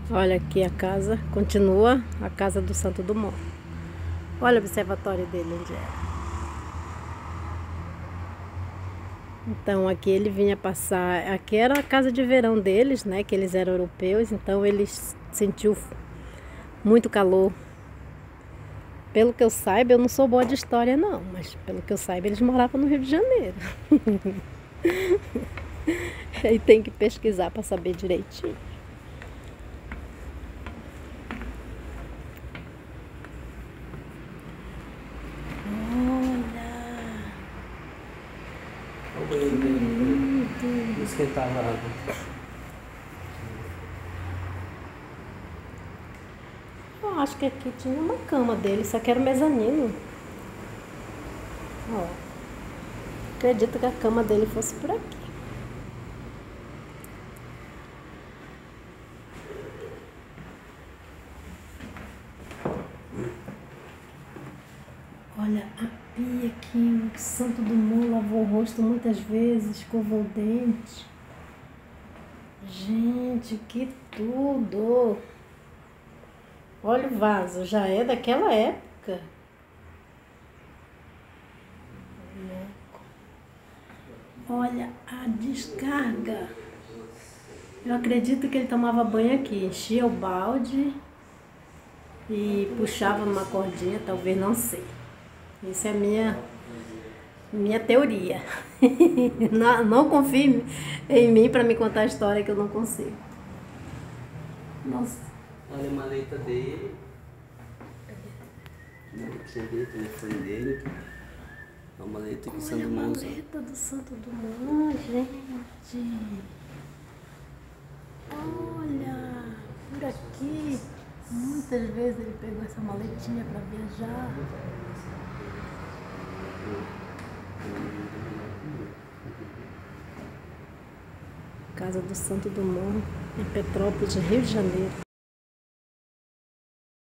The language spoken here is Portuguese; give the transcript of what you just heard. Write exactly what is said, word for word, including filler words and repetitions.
Olha aqui a casa, continua a casa do Santo Dumont. Olha o observatório dele onde era. Então aqui ele vinha passar, aqui era a casa de verão deles, né, que eles eram europeus, então eles sentiu muito calor. Pelo que eu saiba, eu não sou boa de história não, mas pelo que eu saiba eles moravam no Rio de Janeiro. Aí tem que pesquisar para saber direitinho. Olha o banheiro dele, não esquentava a água. Eu acho que aqui tinha uma cama dele, só que era o mezanino. Ó, acredito que a cama dele fosse por aqui. Olha a pia aqui, o Santo Dumont lavou o rosto muitas vezes, escovou o dente. Gente, que tudo! Olha o vaso, já é daquela época. Olha a descarga. Eu acredito que ele tomava banho aqui, enchia o balde e puxava numa cordinha, talvez, não sei. Essa é a minha, minha teoria. Não, não confie em mim para me contar a história que eu não consigo. Nossa. Olha a maleta dele. A maleta dele, o telefone dele. A maleta que Santo Dumont usa. Olha a maleta do Santo Dumont, gente. Olha, por aqui. Muitas vezes ele pegou essa maletinha para viajar. Casa do Santo Dumont, em Petrópolis, Rio de Janeiro.